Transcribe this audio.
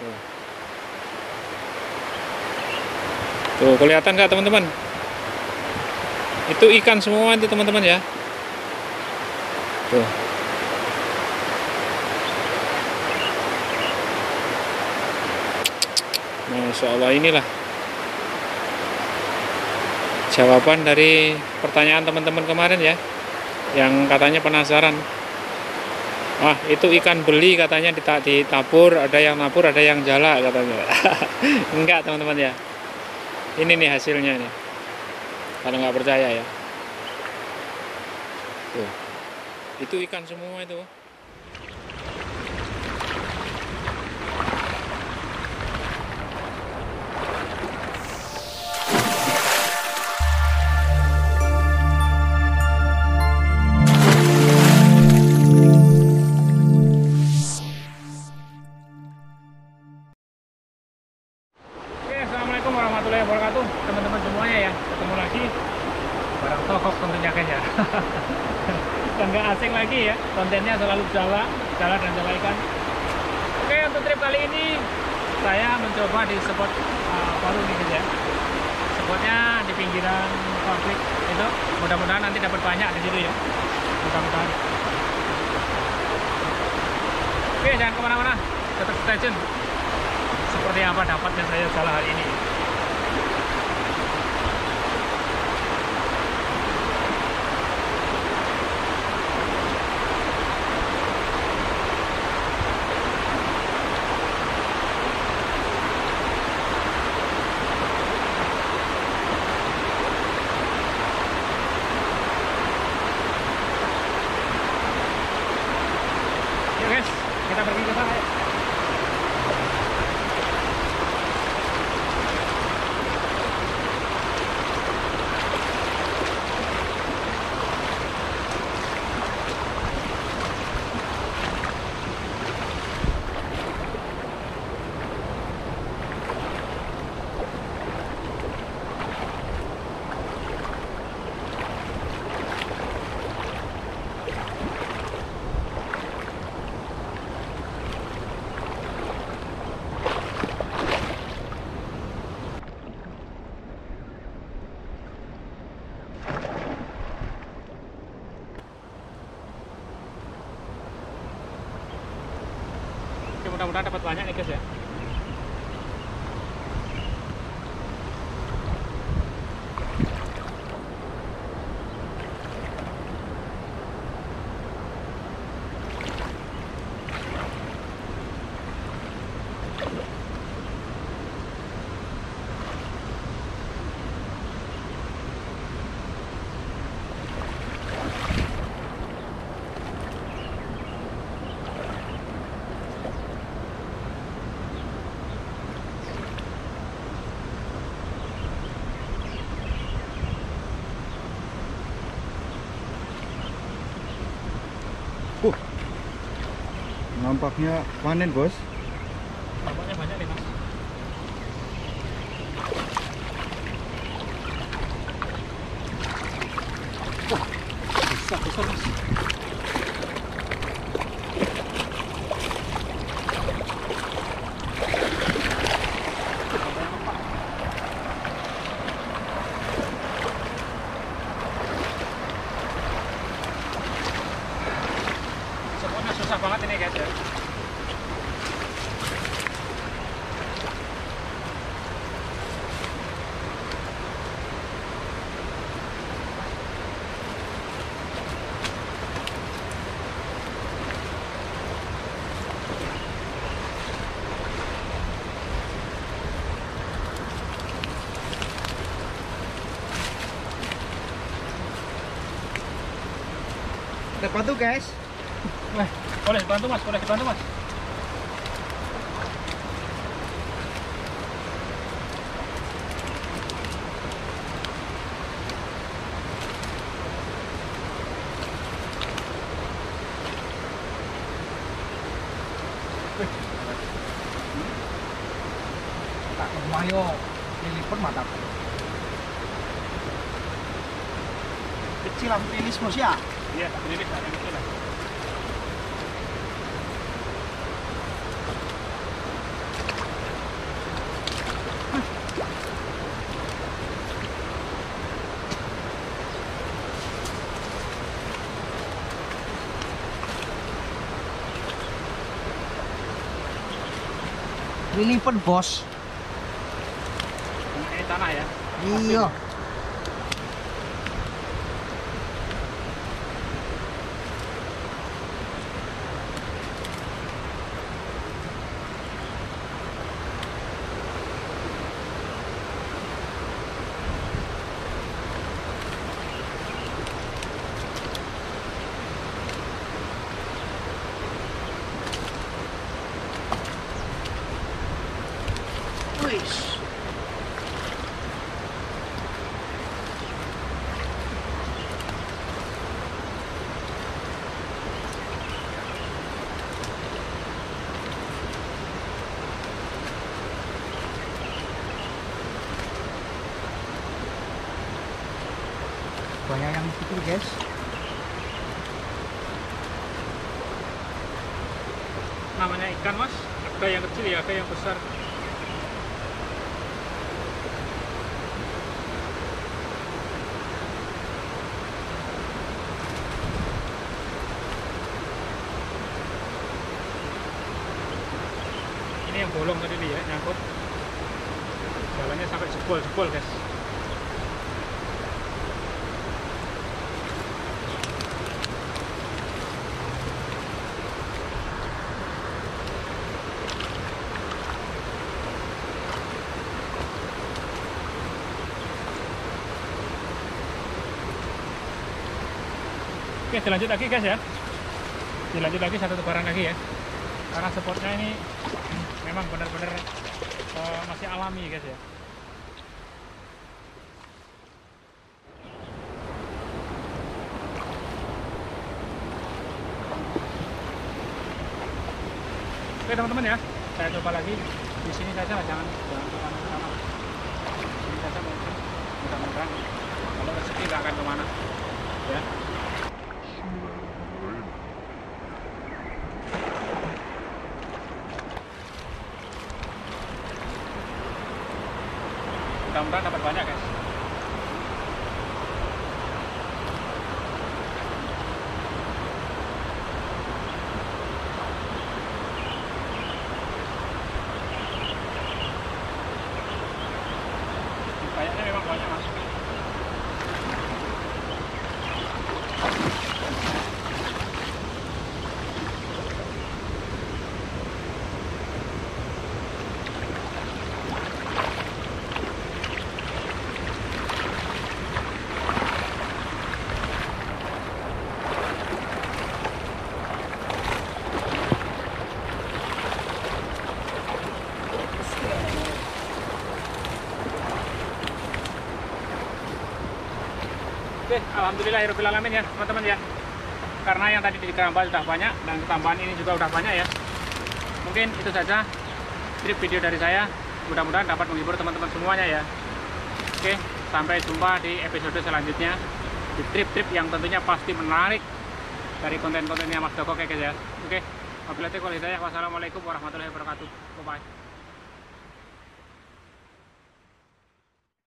Tuh. Tuh, kelihatan nggak teman-teman? Itu ikan semua itu teman-teman ya. Tuh. Masya Allah, inilah jawaban dari pertanyaan teman-teman kemarin ya, yang katanya penasaran. Wah, itu ikan beli katanya ditabur, ada yang nabur, ada yang jala katanya. Enggak teman-teman ya. Ini nih hasilnya nih. Kalau nggak percaya ya. Tuh. Itu ikan semua itu. Assalamualaikum warahmatullahi wabarakatuh teman-teman semuanya ya. Ketemu lagi bareng Tohok tentunya guys ya. Dan nggak asing lagi ya, kontennya selalu jala dan jala ikan. Oke, untuk trip kali ini saya mencoba di spot baru nih guys ya. Spotnya di pinggiran konflik itu, mudah-mudahan nanti dapat banyak di situ ya, mudah-mudahan. Oke, jangan kemana-mana, tetap stay tune. Seperti apa dapatnya saya jala hari ini. Yuk guys, kita pergi ke sana ya. Mudah-mudahan dapat banyak nih guys ya. Nampaknya panen bos. Nampaknya banyak nih mas. Wah, besar mas. Semuanya susah banget ini guys ya. Dapat tuh guys. Wah, boleh dibantu mas, boleh dibantu mas. Tak lumayo liliput mataku. Kecil lah lilis bos ya. Iya, ini ada yang kecil lah. Lilipan bos. Ini tanah ya. Iya. Wis. Banyak yang kecil guys. Namanya ikan mas, ada yang kecil ya, ada yang besar. Ini yang bolong tadi nih ya, nyangkut. Jalannya sampai jebol-jebol guys. Oke, dilanjut lagi guys ya. Dilanjut lagi satu tebaran lagi ya. Karena spotnya ini memang benar-benar masih alami guys ya. Oke teman-teman ya, saya coba lagi di sini saja lah, jangan ke sana. Sini saja mungkin, mudah-mudahan kalau rezeki nggak akan kemana ya. Mudah-mudahan dapat banyak guys. Kayaknya memang banyak mas. Oke, alhamdulillahirobbilalamin ya teman-teman ya. Karena yang tadi di keramba sudah banyak dan tambahan ini juga udah banyak ya. Mungkin itu saja trip video dari saya. Mudah-mudahan dapat menghibur teman-teman semuanya ya. Oke, sampai jumpa di episode selanjutnya di trip-trip yang tentunya pasti menarik dari konten-kontennya Mas Joko kayak guys ya. Oke, wabillahi taufiq wal hidayah. Wassalamualaikum warahmatullahi wabarakatuh. Bye bye.